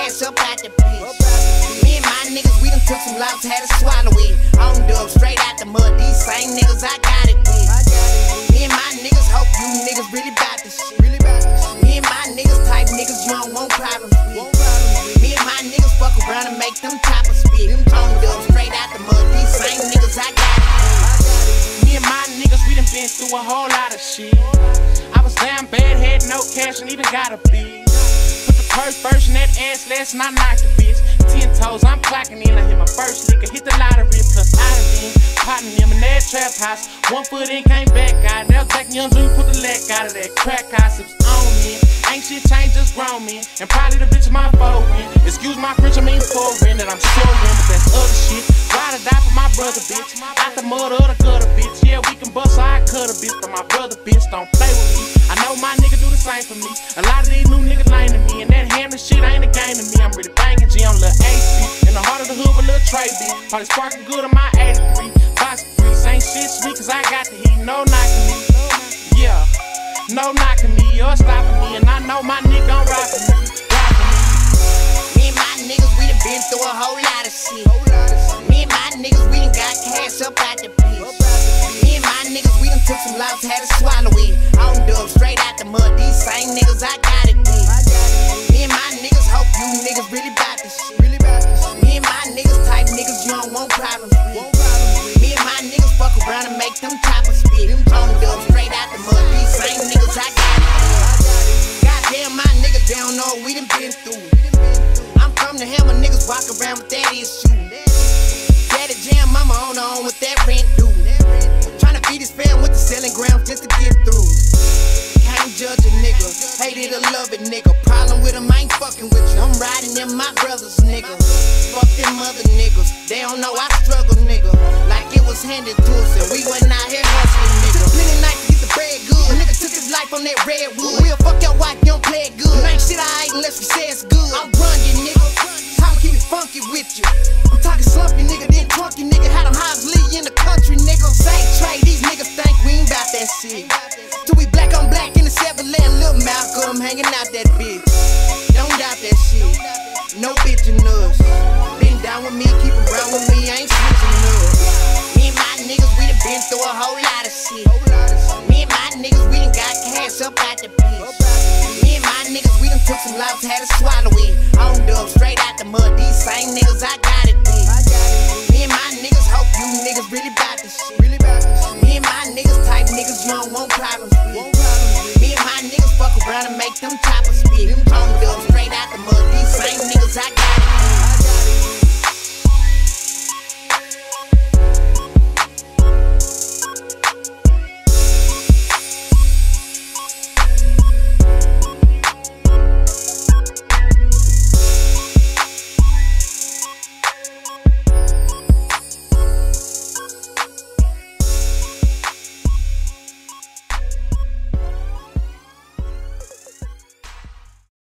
cash up out the bitch. Me and my niggas, we done took some lobs, had to swallow it. On dub, straight out the mud, these same niggas I got it with. Me and my niggas hope you niggas really bout this shit. Me and my niggas type niggas you don't want problems with. Me and my niggas fuck around and make them choppers spit. On dub, straight out the mud, these same niggas I got it with. Me and my niggas, we done been through a whole lot of shit. I was down bad, had no cash and even got a bitch. Put the purse first in that ass last and I knocked the bitch. 10 toes, I'm clocking in, I hit my first liquor, hit the lottery, plus I done been potting them in that trap house. 1 foot in, came back out, now Jack Young Dude put the leg out of that crack house, it was on me. Ain't shit changed, just grown me, and probably the bitch my foreign. Excuse my French, I mean foreign, that I'm soaring, but that's other shit. Ride or die for my brother, bitch, out the mud or the gutter, bitch. Yeah, we can bust, so I cut a bitch, but my brother, bitch, don't play with me. I know my nigga do the same for me. A lot of these new niggas lame to me, and that hammer shit ain't a game to me. I'm really banging G on Lil AC. In the heart of the hood with Lil Trey B. Probably sparking good on my 83. Box grease ain't shit sweet, cause I got the heat. No knocking me. Yeah, no knocking me or stopping me. And I know my nigga gon' ride for me. Me and my niggas, we done been through a whole lot of shit. Me and my niggas, we done got cash up out the bitch. Me and my niggas, we done took some lobs, had to swallow it. On dub, straight out the mud, these same niggas I got it with. Me and my niggas hope you niggas really bout this shit. Me and my niggas type niggas you don't want problems with. Me and my niggas fuck around and make them choppers spit. On dub, straight out the mud, these same niggas I got it with. Goddamn, my nigga, they don't know what we done been through. I'm from the hammer, niggas walk around with that issue. Daddy jam, mama on her own with that rent due. Tryna feed his fam with the selling grams just to get through. Can't judge a nigga, hate it or love it, nigga. Problem with him, I ain't fucking with you. I'm riding them, my brothers, nigga. Fuck them other niggas, they don't know I struggle, nigga. Like it was handed to us and we wasn't out here hustling, nigga. Took plenty nights to get the bread good. A nigga took his life on that redwood. We'll fuck your wife, you don't play it good. Ain't shit I ate unless we say it's good. I'm running, nigga. Time to keep it funky with you. I'm talking slumpy, nigga, then drunky, nigga. Had them hogs leave in the country, nigga. Say trade, these niggas think we ain't bout that shit. Till we black on black in the 7-Eleven, Lil Malcolm hanging out that bitch. Don't doubt that shit. No bitchin' us. Been down with me, keep around with me, I ain't switching up. Me and my niggas, we done been through a whole lot of shit. Me and my niggas, we done got cash up out the bitch. Me and my niggas, we done took some lobs, had to swallow it. On dub, straight out the mud, these same niggas I got it with. Me and my niggas hope you niggas really bout this shit. Me and my niggas type niggas you don't want problems with. Me and my niggas fuck around and make them choppers